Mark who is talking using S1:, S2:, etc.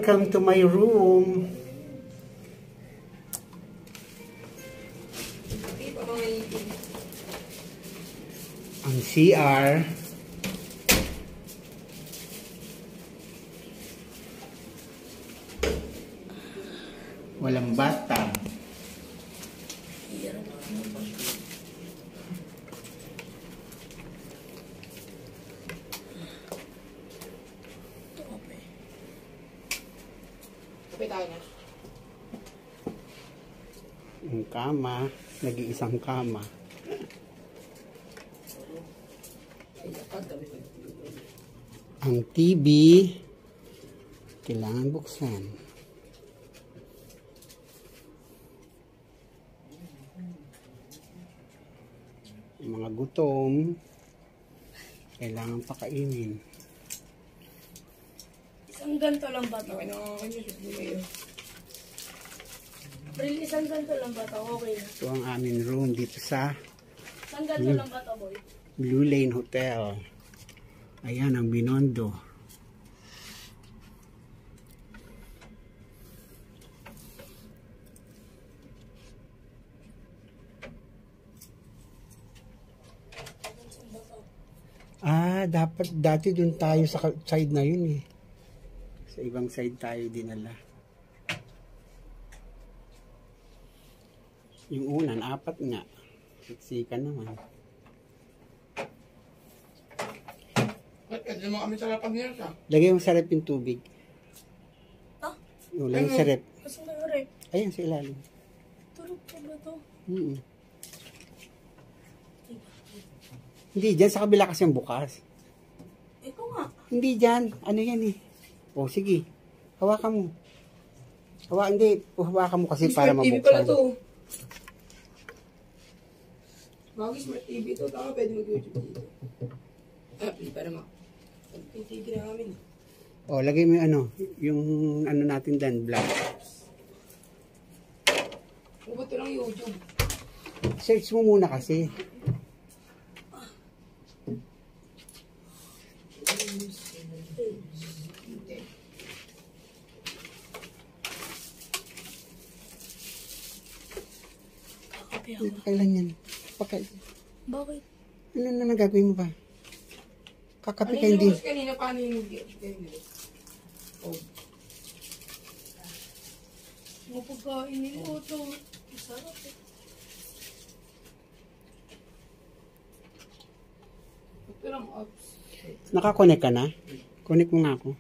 S1: Welcome to my room. Ang CR. Walang bathtub. Ang kama, nag-iisang kama. Ang TV, kailangan buksan. Yung mga gutom, kailangan pakainin.
S2: Isang ganto lang ba ito? Bril, isang ganto lang ba ito? Okay na.
S1: Ito ang aming room dito sa
S2: Isang ganto lang ba ito, boy?
S1: Blue Lane Hotel. Ayan ang Binondo. Dapat dati dun tayo sa side na yun eh. Sa ibang side tayo dinala. Yung unan, 4 nga. Siksika naman.
S3: Pwede mo kami sarap niya siya.
S1: Lagay mo sa rep yung tubig. Lagay sa rep.
S2: Kasi may rep.
S1: Ayan sa ilalim.
S2: Turog pa ba ito?
S1: Hindi, dyan sa kabila kasi yung bukas.
S2: Ito nga.
S1: Hindi dyan. Ano yan eh. O sige. Hawakan mo. Hawakan mo kasi para mabuksan.
S3: TV pala to. Bagay smart TV to. Taka pwede mag-YouTube dito. Pwede para yung TV na namin.
S1: O, lagay mo yung ano. Yung ano natin dyan, black.
S3: Ba't lang YouTube?
S1: Search mo muna kasi. Kailan yan?
S2: Bakit?
S1: Ano na nagagawin mo ba? Kakape ka hindi.
S3: Ano kanina paano yung
S2: Mga pagkain nila ito. Masarap eh.
S3: Ito lang apps.
S1: Nakakonect ka na? Connect mo nga ako.